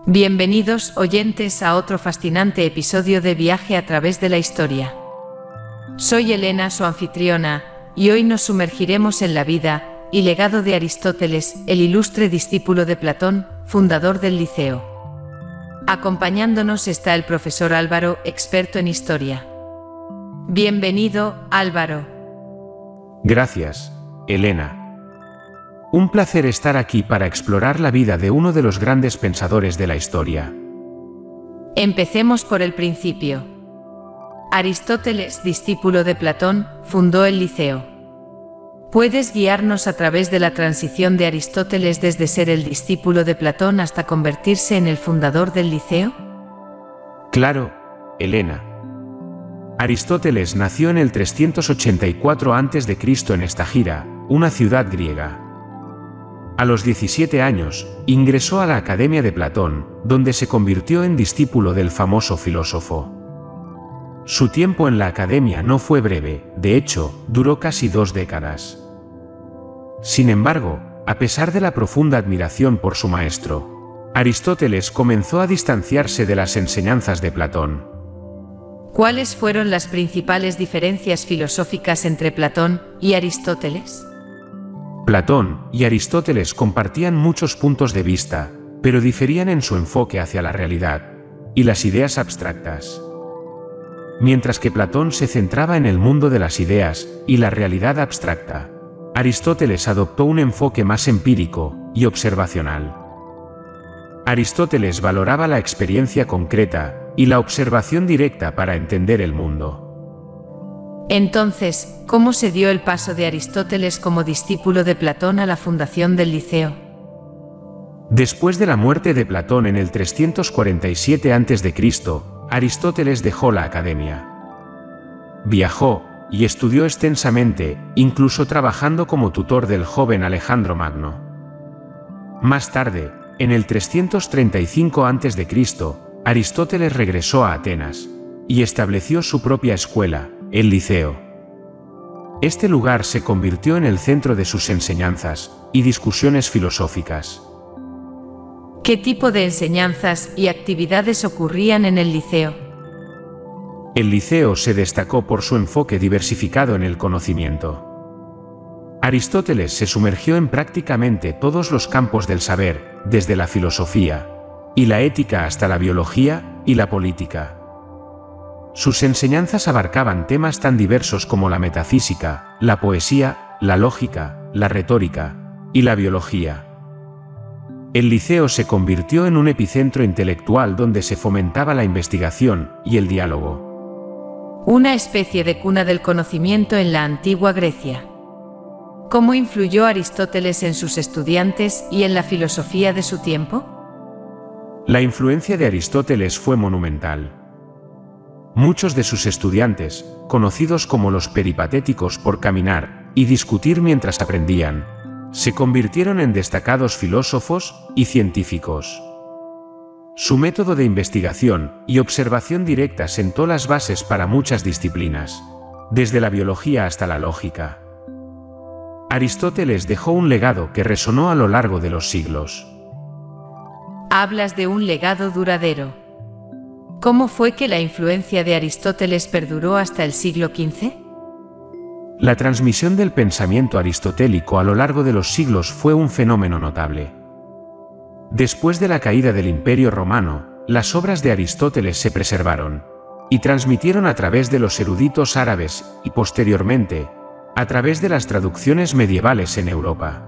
Bienvenidos, oyentes, a otro fascinante episodio de Viaje a través de la historia. Soy Elena, su anfitriona, y hoy nos sumergiremos en la vida y legado de Aristóteles, el ilustre discípulo de Platón, fundador del Liceo. Acompañándonos está el profesor Álvaro, experto en historia. Bienvenido, Álvaro. Gracias, Elena. Un placer estar aquí para explorar la vida de uno de los grandes pensadores de la historia. Empecemos por el principio. Aristóteles, discípulo de Platón, fundó el Liceo. ¿Puedes guiarnos a través de la transición de Aristóteles desde ser el discípulo de Platón hasta convertirse en el fundador del Liceo? Claro, Elena. Aristóteles nació en el 384 a.C. en Estagira, una ciudad griega. A los 17 años, ingresó a la Academia de Platón, donde se convirtió en discípulo del famoso filósofo. Su tiempo en la Academia no fue breve, de hecho, duró casi 2 décadas. Sin embargo, a pesar de la profunda admiración por su maestro, Aristóteles comenzó a distanciarse de las enseñanzas de Platón. ¿Cuáles fueron las principales diferencias filosóficas entre Platón y Aristóteles? Platón y Aristóteles compartían muchos puntos de vista, pero diferían en su enfoque hacia la realidad y las ideas abstractas. Mientras que Platón se centraba en el mundo de las ideas y la realidad abstracta, Aristóteles adoptó un enfoque más empírico y observacional. Aristóteles valoraba la experiencia concreta y la observación directa para entender el mundo. Entonces, ¿cómo se dio el paso de Aristóteles como discípulo de Platón a la fundación del Liceo? Después de la muerte de Platón en el 347 a.C., Aristóteles dejó la academia. Viajó y estudió extensamente, incluso trabajando como tutor del joven Alejandro Magno. Más tarde, en el 335 a.C., Aristóteles regresó a Atenas y estableció su propia escuela, el Liceo. Este lugar se convirtió en el centro de sus enseñanzas y discusiones filosóficas. ¿Qué tipo de enseñanzas y actividades ocurrían en el Liceo? El Liceo se destacó por su enfoque diversificado en el conocimiento. Aristóteles se sumergió en prácticamente todos los campos del saber, desde la filosofía y la ética hasta la biología y la política. Sus enseñanzas abarcaban temas tan diversos como la metafísica, la poesía, la lógica, la retórica y la biología. El Liceo se convirtió en un epicentro intelectual donde se fomentaba la investigación y el diálogo. Una especie de cuna del conocimiento en la antigua Grecia. ¿Cómo influyó Aristóteles en sus estudiantes y en la filosofía de su tiempo? La influencia de Aristóteles fue monumental. Muchos de sus estudiantes, conocidos como los peripatéticos por caminar y discutir mientras aprendían, se convirtieron en destacados filósofos y científicos. Su método de investigación y observación directa sentó las bases para muchas disciplinas, desde la biología hasta la lógica. Aristóteles dejó un legado que resonó a lo largo de los siglos. Hablas de un legado duradero. ¿Cómo fue que la influencia de Aristóteles perduró hasta el siglo XV? La transmisión del pensamiento aristotélico a lo largo de los siglos fue un fenómeno notable. Después de la caída del Imperio Romano, las obras de Aristóteles se preservaron y transmitieron a través de los eruditos árabes y, posteriormente, a través de las traducciones medievales en Europa.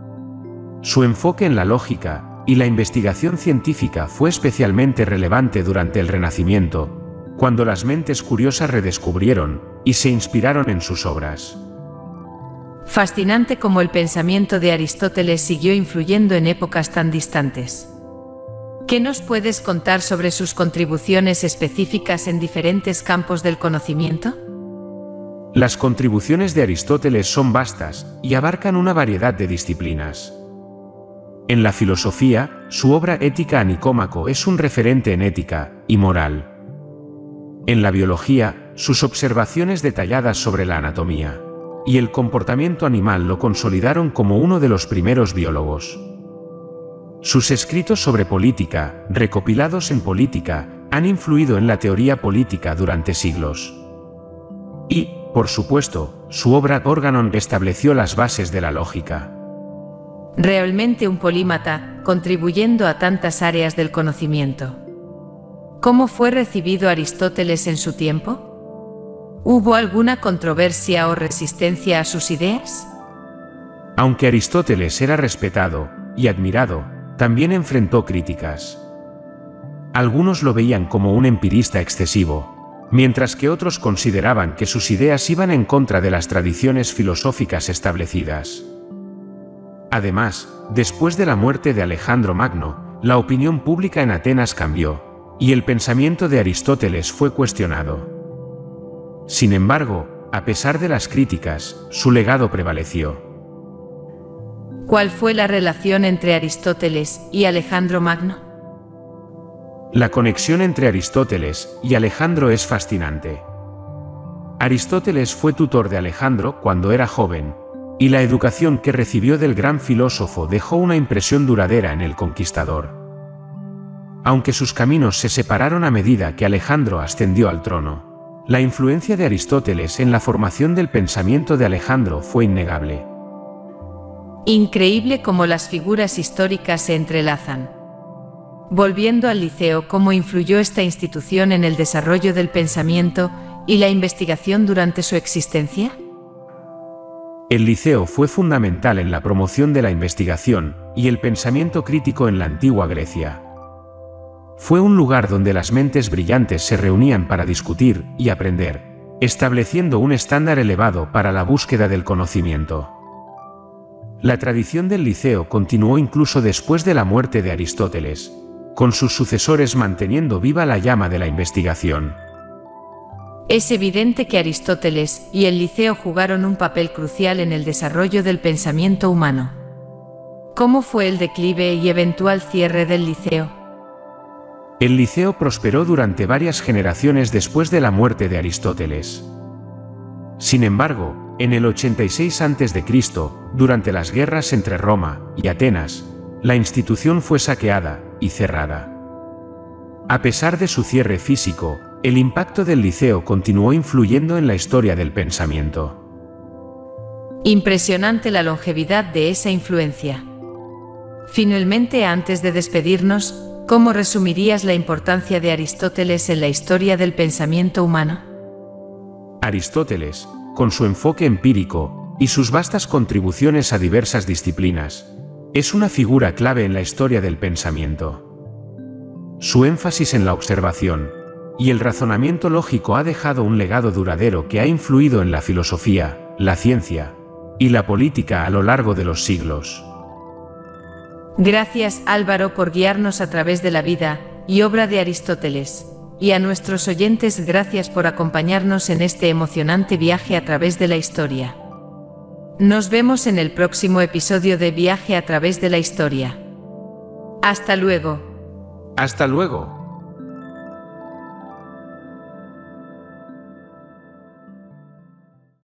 Su enfoque en la lógica y la investigación científica fue especialmente relevante durante el Renacimiento, cuando las mentes curiosas redescubrieron y se inspiraron en sus obras. Fascinante cómo el pensamiento de Aristóteles siguió influyendo en épocas tan distantes. ¿Qué nos puedes contar sobre sus contribuciones específicas en diferentes campos del conocimiento? Las contribuciones de Aristóteles son vastas y abarcan una variedad de disciplinas. En la filosofía, su obra Ética a Nicómaco es un referente en ética y moral. En la biología, sus observaciones detalladas sobre la anatomía y el comportamiento animal lo consolidaron como uno de los primeros biólogos. Sus escritos sobre política, recopilados en Política, han influido en la teoría política durante siglos. Y, por supuesto, su obra Organon estableció las bases de la lógica. Realmente un polímata, contribuyendo a tantas áreas del conocimiento. ¿Cómo fue recibido Aristóteles en su tiempo? ¿Hubo alguna controversia o resistencia a sus ideas? Aunque Aristóteles era respetado y admirado, también enfrentó críticas. Algunos lo veían como un empirista excesivo, mientras que otros consideraban que sus ideas iban en contra de las tradiciones filosóficas establecidas. Además, después de la muerte de Alejandro Magno, la opinión pública en Atenas cambió, y el pensamiento de Aristóteles fue cuestionado. Sin embargo, a pesar de las críticas, su legado prevaleció. ¿Cuál fue la relación entre Aristóteles y Alejandro Magno? La conexión entre Aristóteles y Alejandro es fascinante. Aristóteles fue tutor de Alejandro cuando era joven, y la educación que recibió del gran filósofo dejó una impresión duradera en el conquistador. Aunque sus caminos se separaron a medida que Alejandro ascendió al trono, la influencia de Aristóteles en la formación del pensamiento de Alejandro fue innegable. Increíble cómo las figuras históricas se entrelazan. Volviendo al Liceo, ¿cómo influyó esta institución en el desarrollo del pensamiento y la investigación durante su existencia? El Liceo fue fundamental en la promoción de la investigación y el pensamiento crítico en la antigua Grecia. Fue un lugar donde las mentes brillantes se reunían para discutir y aprender, estableciendo un estándar elevado para la búsqueda del conocimiento. La tradición del Liceo continuó incluso después de la muerte de Aristóteles, con sus sucesores manteniendo viva la llama de la investigación. Es evidente que Aristóteles y el Liceo jugaron un papel crucial en el desarrollo del pensamiento humano. ¿Cómo fue el declive y eventual cierre del Liceo? El Liceo prosperó durante varias generaciones después de la muerte de Aristóteles. Sin embargo, en el 86 a.C., durante las guerras entre Roma y Atenas, la institución fue saqueada y cerrada. A pesar de su cierre físico, el impacto del Liceo continuó influyendo en la historia del pensamiento. Impresionante la longevidad de esa influencia. Finalmente, antes de despedirnos, ¿cómo resumirías la importancia de Aristóteles en la historia del pensamiento humano? Aristóteles, con su enfoque empírico y sus vastas contribuciones a diversas disciplinas, es una figura clave en la historia del pensamiento. Su énfasis en la observación y el razonamiento lógico ha dejado un legado duradero que ha influido en la filosofía, la ciencia y la política a lo largo de los siglos. Gracias, Álvaro, por guiarnos a través de la vida y obra de Aristóteles. Y a nuestros oyentes, gracias por acompañarnos en este emocionante viaje a través de la historia. Nos vemos en el próximo episodio de Viaje a través de la historia. Hasta luego. Hasta luego.